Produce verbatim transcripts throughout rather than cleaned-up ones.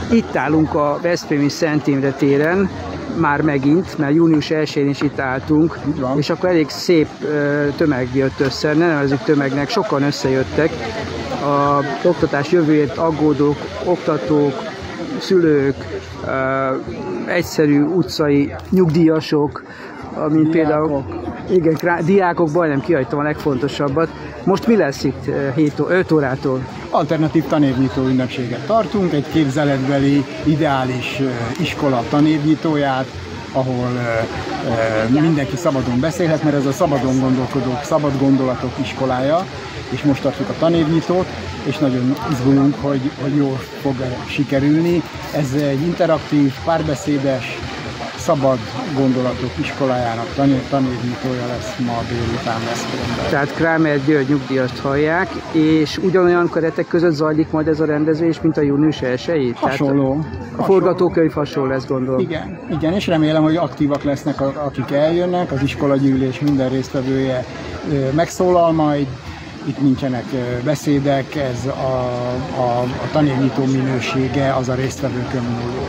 Itt állunk a veszprémi Szent Imre téren, már megint, mert június elsején is itt álltunk, és akkor elég szép tömeg jött össze, ne nevezzük tömegnek, sokan összejöttek. Az oktatás jövőjét aggódók, oktatók, szülők, egyszerű utcai nyugdíjasok, mint például igen, diákok, majdnem kihagytam a legfontosabbat. Most mi lesz itt öt órától? Alternatív tanévnyitó ünnepséget tartunk, egy képzeletbeli ideális iskola tanévnyitóját, ahol mindenki szabadon beszélhet, mert ez a szabadon gondolkodók, szabad gondolatok iskolája, és most tartjuk a tanévnyitót, és nagyon izgulunk, hogy, hogy jól fog sikerülni. Ez egy interaktív, párbeszédes, szabad gondolatok iskolájának tanévnyitója lesz ma délután Veszprémben. Tehát Krámer György nyugdíjast hallják, és ugyanolyan keretek között zajlik majd ez a rendezés, mint a június elsején? Hasonló. A forgatókönyv hasonló lesz, gondolom. Igen, igen, és remélem, hogy aktívak lesznek, akik eljönnek, az iskolagyűlés minden résztvevője megszólal majd, itt nincsenek beszédek, ez a, a, a tanévnyitó minősége az a résztvevőkön múló.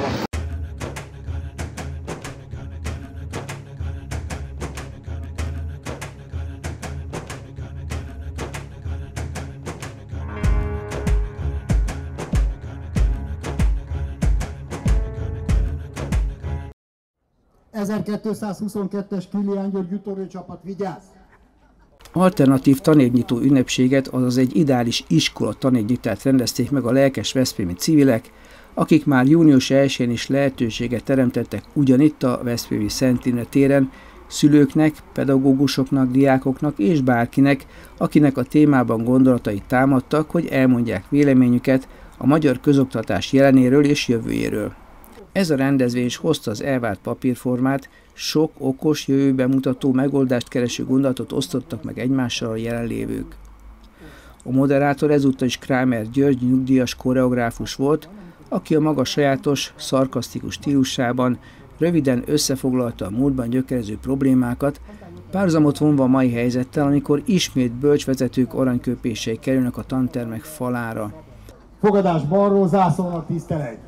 ezerkétszázhuszonkettes Kilián György utórőcsapat, vigyázz! Alternatív tanévnyitó ünnepséget, azaz egy ideális iskola tanévnyitát rendezték meg a lelkes veszprémi civilek, akik már június elsején is lehetőséget teremtettek ugyanitt a veszprémi Szent Imre téren szülőknek, pedagógusoknak, diákoknak és bárkinek, akinek a témában gondolatai támadtak, hogy elmondják véleményüket a magyar közoktatás jelenéről és jövőjéről. Ez a rendezvény is hozta az elvárt papírformát, sok okos, jövőbe mutató, megoldást kereső gondolatot osztottak meg egymással a jelenlévők. A moderátor ezúttal is Krámer György nyugdíjas koreográfus volt, aki a maga sajátos, szarkasztikus stílusában röviden összefoglalta a múltban gyökerező problémákat, párhuzamot vonva a mai helyzettel, amikor ismét bölcsvezetők aranyköpései kerülnek a tantermek falára. Fogadás balról, zászlónak tisztelet!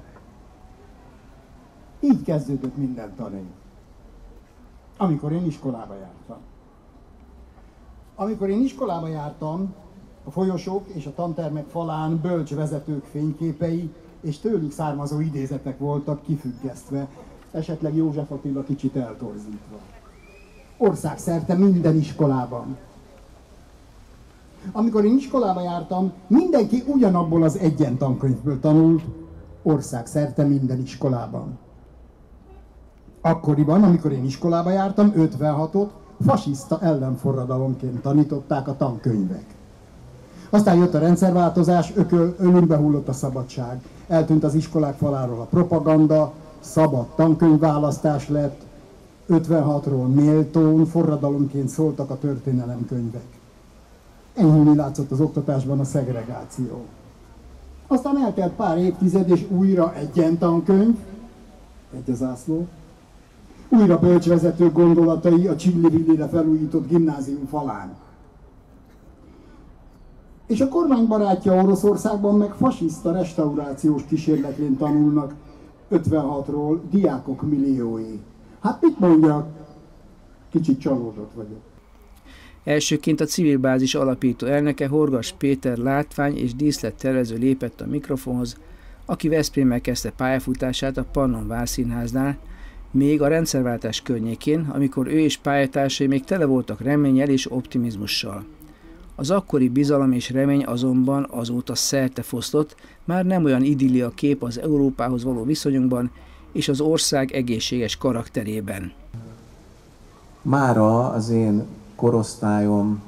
Így kezdődött minden tanév. Amikor én iskolába jártam. Amikor én iskolába jártam, a folyosók és a tantermek falán bölcsvezetők fényképei és tőlük származó idézetek voltak kifüggesztve, esetleg József Attila kicsit eltorzítva. Országszerte minden iskolában. Amikor én iskolába jártam, mindenki ugyanabból az egyen tankönyvből tanult, országszerte minden iskolában. Akkoriban, amikor én iskolába jártam, ötvenhatot fasiszta ellenforradalomként tanították a tankönyvek. Aztán jött a rendszerváltozás, ököl, ölünkbe hullott a szabadság. Eltűnt az iskolák faláról a propaganda, szabad tankönyvválasztás lett, ötvenhatról méltón forradalomként szóltak a történelemkönyvek. Enyhülni látszott az oktatásban a szegregáció. Aztán eltelt pár évtized, és újra egyen tankönyv, egy a zászló, újra bölcsvezető gondolatai a Csilli-Villire felújított gimnázium falán. És a kormánybarátja Oroszországban meg fasiszta restaurációs kísérletén tanulnak ötvenhatról diákok milliói. Hát mit mondjak? Kicsit csalódott vagyok. Elsőként a civil bázis alapító elnöke Horgas Péter látvány és díszlettervező lépett a mikrofonhoz, aki Veszprémmel kezdte pályafutását a Pannon Várszínháznál, még a rendszerváltás környékén, amikor ő és pályatársai még tele voltak reménnyel és optimizmussal. Az akkori bizalom és remény azonban azóta szerte foszlott, már nem olyan idillia kép az Európához való viszonyunkban és az ország egészséges karakterében. Mára az én korosztályom,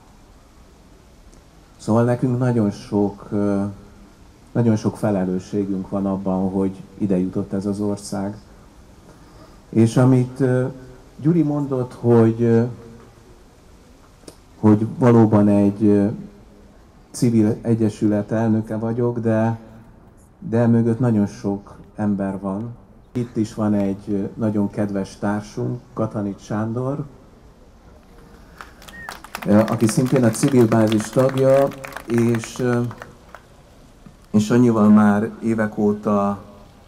szóval nekünk nagyon sok, nagyon sok felelősségünk van abban, hogy ide jutott ez az ország. És amit Gyuri mondott, hogy, hogy valóban egy civil egyesület elnöke vagyok, de, de mögött nagyon sok ember van. Itt is van egy nagyon kedves társunk, Katanit Sándor, aki szintén a civil bázis tagja, és, és annyival már évek óta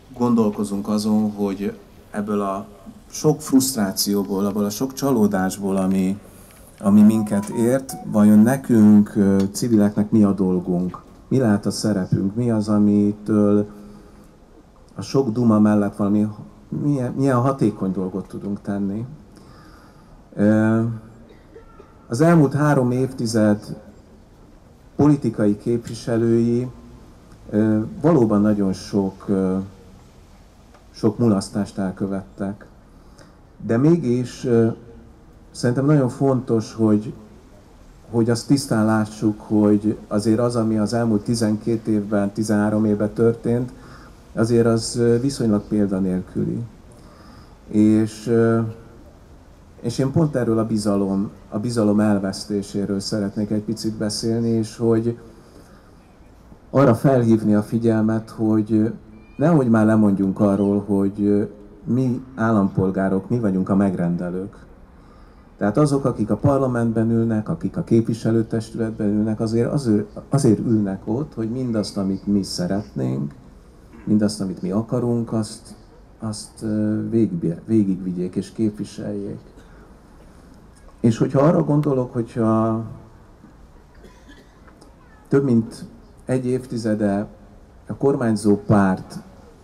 gondolkozunk azon, hogy ebből a sok frusztrációból, abból a sok csalódásból, ami, ami minket ért, vajon nekünk, civileknek mi a dolgunk, mi lehet a szerepünk, mi az, amitől a sok duma mellett valami, milyen, milyen hatékony dolgot tudunk tenni. Az elmúlt három évtized politikai képviselői valóban nagyon sok, sok mulasztást elkövettek. De mégis szerintem nagyon fontos, hogy, hogy azt tisztán lássuk, hogy azért az, ami az elmúlt tizenkét évben, tizenhárom évben történt, azért az viszonylag példanélküli. És, és én pont erről a bizalom, a bizalom elvesztéséről szeretnék egy picit beszélni, és hogy arra felhívni a figyelmet, hogy nehogy már lemondjunk arról, hogy mi állampolgárok, mi vagyunk a megrendelők. Tehát azok, akik a parlamentben ülnek, akik a képviselőtestületben ülnek, azért, azért, azért ülnek ott, hogy mindazt, amit mi szeretnénk, mindazt, amit mi akarunk, azt, azt végig, végigvigyék és képviseljék. És hogyha arra gondolok, hogyha több mint egy évtizede a kormányzó párt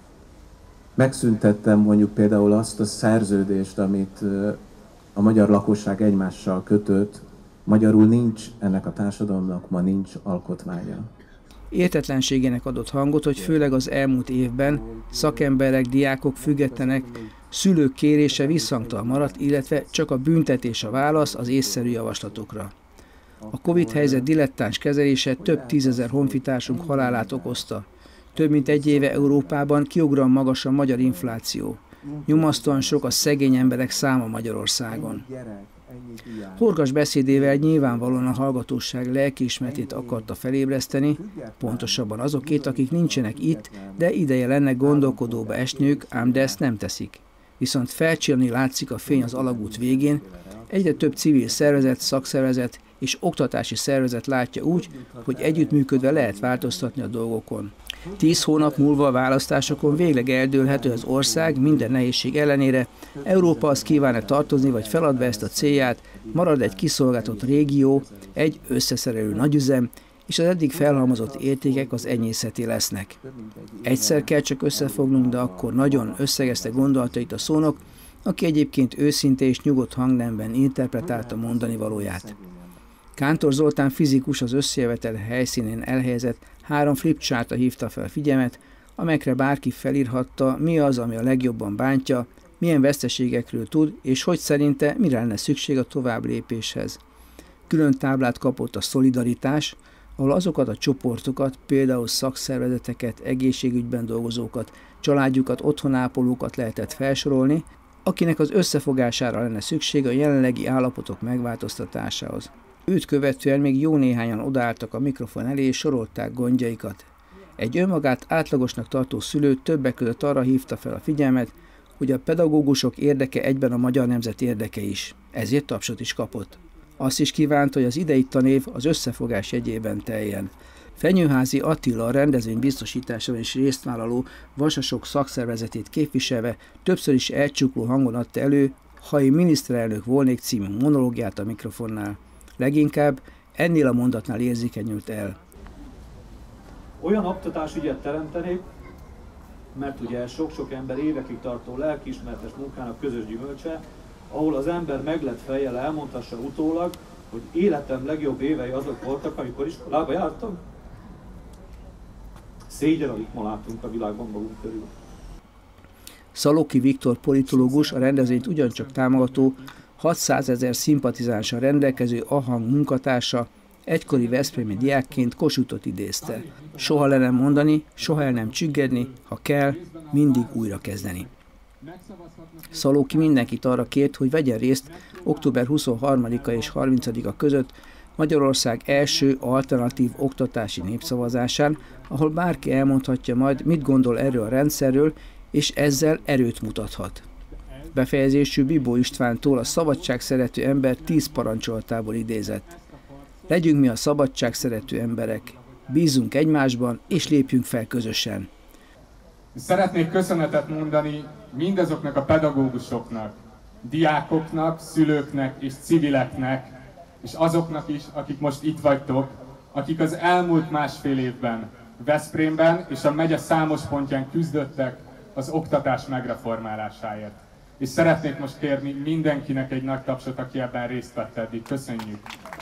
megszüntettem mondjuk például azt a szerződést, amit a magyar lakosság egymással kötött, magyarul nincs ennek a társadalomnak, ma nincs alkotmánya. Értetlenségének adott hangot, hogy főleg az elmúlt évben szakemberek, diákok, függetlenek, szülők kérése visszhangtalan maradt, illetve csak a büntetés a válasz az észszerű javaslatokra. A Covid helyzet dilettáns kezelése több tízezer honfitársunk halálát okozta. Több mint egy éve Európában kiugran magas a magyar infláció. Nyomasztóan sok a szegény emberek száma Magyarországon. Horgas beszédével nyilvánvalóan a hallgatóság lelkiismeretét akarta felébreszteni, pontosabban azokét, akik nincsenek itt, de ideje lenne gondolkodóba esniük, ám de ezt nem teszik. Viszont felcsillani látszik a fény az alagút végén, egyre több civil szervezet, szakszervezet és oktatási szervezet látja úgy, hogy együttműködve lehet változtatni a dolgokon. Tíz hónap múlva a választásokon végleg eldőlhet, hogy az ország minden nehézség ellenére Európahoz kíván-e tartozni, vagy feladva ezt a célját, marad egy kiszolgáltatott régió, egy összeszerelő nagyüzem, és az eddig felhalmozott értékek az enyészeti lesznek. Egyszer kell csak összefognunk, de akkor nagyon összegezte gondolatait a szónok, aki egyébként őszinte és nyugodt hangnemben interpretálta mondani valóját. Kántor Zoltán fizikus az összejövetel helyszínén elhelyezett három flipchartra hívta fel figyelmet, amelyekre bárki felírhatta, mi az, ami a legjobban bántja, milyen veszteségekről tud, és hogy szerinte mire lenne szükség a tovább lépéshez. Külön táblát kapott a szolidaritás, ahol azokat a csoportokat, például szakszervezeteket, egészségügyben dolgozókat, családjukat, otthonápolókat lehetett felsorolni, akinek az összefogására lenne szükség a jelenlegi állapotok megváltoztatásához. Őt követően még jó néhányan odaálltak a mikrofon elé és sorolták gondjaikat. Egy önmagát átlagosnak tartó szülő többek között arra hívta fel a figyelmet, hogy a pedagógusok érdeke egyben a magyar nemzet érdeke is. Ezért tapsot is kapott. Azt is kívánta, hogy az idei tanév az összefogás jegyében teljen. Fenyőházi Attila a rendezvény biztosításában is résztvállaló vasasok szakszervezetét képviselve többször is elcsukló hangon adta elő, ha én miniszterelnök volnék című monológiát a mikrofonnál. Leginkább ennél a mondatnál érzékenyült el. Olyan oktatásügyet teremtenék, mert ugye sok-sok ember évekig tartó lelkiismeretes munkának közös gyümölcse, ahol az ember meglett fejjel elmondhassa utólag, hogy életem legjobb évei azok voltak, amikor iskolába jártam. Szégyen, amit ma látunk a világban magunk körül. Szalóki Viktor politológus, a rendezvényt ugyancsak támogató, hatszázezer szimpatizánssal rendelkező Ahang munkatársa, egykori veszprémi diákként Kossuthot idézte. Soha le nem mondani, soha el nem csüggedni, ha kell, mindig újra kezdeni. Szalóki mindenkit arra kért, hogy vegyen részt október huszonharmadika és harmincadika között Magyarország első alternatív oktatási népszavazásán, ahol bárki elmondhatja majd, mit gondol erről a rendszerről, és ezzel erőt mutathat. Befejezésű Bibó Istvántól a szabadság szerető ember tíz parancsolatából idézett. Legyünk mi a szabadság szerető emberek, bízzunk egymásban és lépjünk fel közösen. Szeretnék köszönetet mondani mindazoknak a pedagógusoknak, diákoknak, szülőknek és civileknek, és azoknak is, akik most itt vagytok, akik az elmúlt másfél évben Veszprémben és a megye számos pontján küzdöttek az oktatás megreformálásáért. És szeretnék most kérni mindenkinek egy nagy tapsot, aki ebben részt vett eddig. Köszönjük!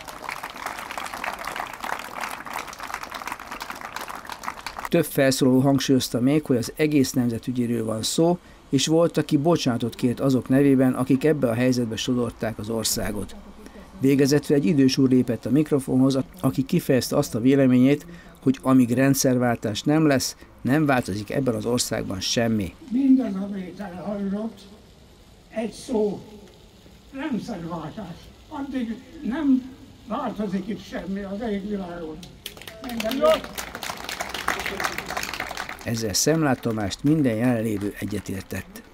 Több felszólaló hangsúlyozta még, hogy az egész nemzet ügyéről van szó, és volt, aki bocsánatot kért azok nevében, akik ebbe a helyzetbe sodorták az országot. Végezetül egy idős úr lépett a mikrofonhoz, aki kifejezte azt a véleményét, hogy amíg rendszerváltás nem lesz, nem változik ebben az országban semmi. Mindaz, amit elhallott, egy szó, rendszerváltás. Addig nem változik itt semmi az égvilágon. Minden jó! Ezzel Szemlát Tamást minden jelenlévő egyetértett.